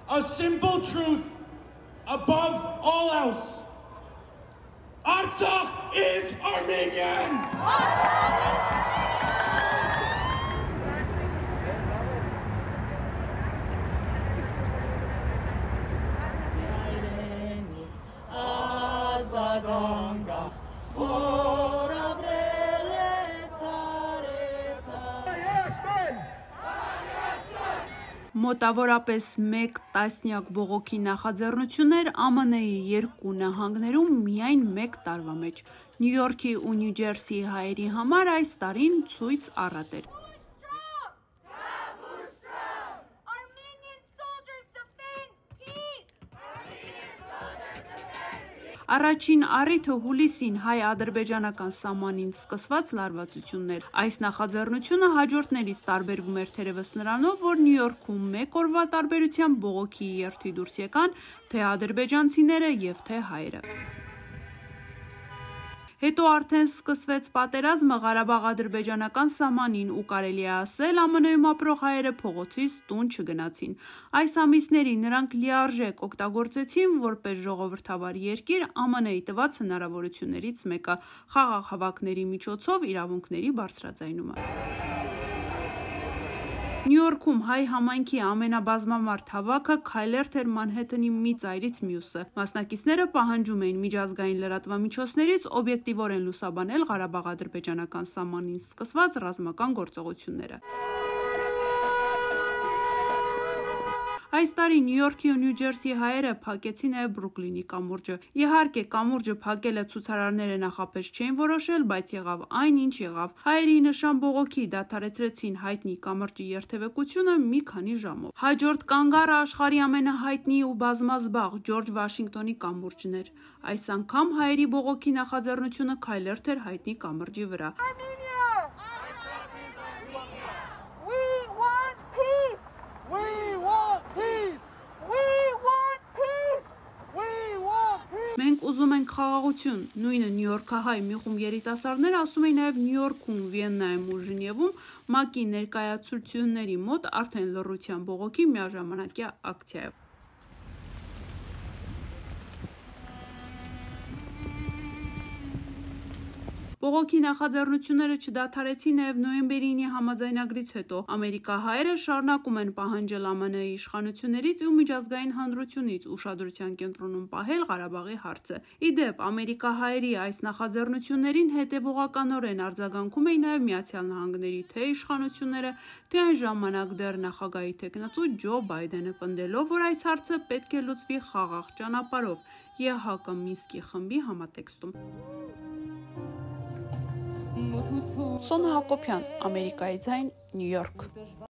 a simple truth above all else. Artsakh is Armenian! Մոտավորապես մեկ տասնյակ բողոքի նախաձեռնություններ ԱՄՆ-ի երկու նահանգներում միայն մեկ տարվա մեջ։ Նյու Յորքի ու Նյու Ջերսիի հայերի համար այս տարին ցույց առատ էր։ Առաջին առիթը հուլիսին հայ-ադրբեջանական սահմանին սկսված լարվածություններ։ Այս նախաձեռնությունը հաջորդներից տարբերվում էր թերևս նրանով, որ Նյու Յորքում մեկ օրվա տարբերությամբ բողոքի երթի դուրս եկան թե ադրբեջանցիները և թե հայերը։ Հետո արդեն սկսվեց պատերազմը Ղարաբաղ-ադրբեջանական սահմանին ու կարելի է ասել ԱՄՆ-ում ապրող հայերը փողոցից տուն չգնացին։ Այս ամիսներին նրանք լիարժեք օգտագործեցին որպես ժողովրդավար երկիր ԱՄՆ-ի տված հնարավորություններից մեկը՝ խաղաղ հավաքների միջոցով իրավունքների բարձրաձայնումը։ Նյու Յորքում հայ համայնքի ամենաբազմամարդ հավաքը քայլերթ էր Մանհեթենի մի ծայրից մյուսը։ Մասնակիցները պահանջում էին միջազգային լրատվամիջոցներից օբյեկտիվորեն լուսաբանել Ղարաբաղ-ադրբեջանական սահմանին սկսված ռազմական գործողությունները։ Այս տարի Նյու Յորքի ու Նյու Ջերսիի հայերը փակեցին նաև Բրուքլինի կամուրջը։ Իհարկե, կամուրջը փակելը ցուցարարները նախապես չէին որոշել, բայց եղավ այն, ինչ եղավ։ Հայերի նշան բողոքի դադարեցրեցին հայտնի կամրջի երթևեկությունը մի քանի ժամով։ Հաջորդ կանգառը աշխարհի ամենահայտնի ու բազմազբաղ Ջորջ Վաշինգտոնի կամուրջն էր։ Այս անգամ հայերի բողոքի նախաձեռնությունը քայլերթ էր հայտնի կամրջի վրա։ Մենք ուզում ենք խաղաղություն։ Նույնը Նյու Յորքահայ մի խումբ երիտասարդներ ասում էին նաև Նյու Յորքում, Վիեննայում ու Ժնևում ՄԱԿ-ի ներկայացությունների մոտ արդեն լռության բողոքի միաժամանակյա ակցիայով։ Բողոքի նախաձեռնությունները չդադարեցին նաև նոյեմբերի 9-ի համաձայնագրից հետո։ Ամերիկահայերը շարունակում են պահանջել ԱՄՆ-ի իշխանություններից ու միջազգային հանրությունից ուշադրության կենտրոնում պահել Ղարաբաղի հարցը։ Ի դեպ, ամերիկահայերի այս նախաձեռնություններին հետևողականորեն արձագանքում էին նաև Միացյալ Նահանգների թե իշխանությունները, թե այն ժամանակ դեռ նախագահի թեկնածու Ջո Բայդենը, պնդելով, որ այս հարցը պետք է լուծվի խաղաղ ճանապարհով ԵՀԿ Մինսկի խմբի համատեքստում։ Սոնա Հակոբյան, Ամերիկայի ձայն, Նյու Յորք։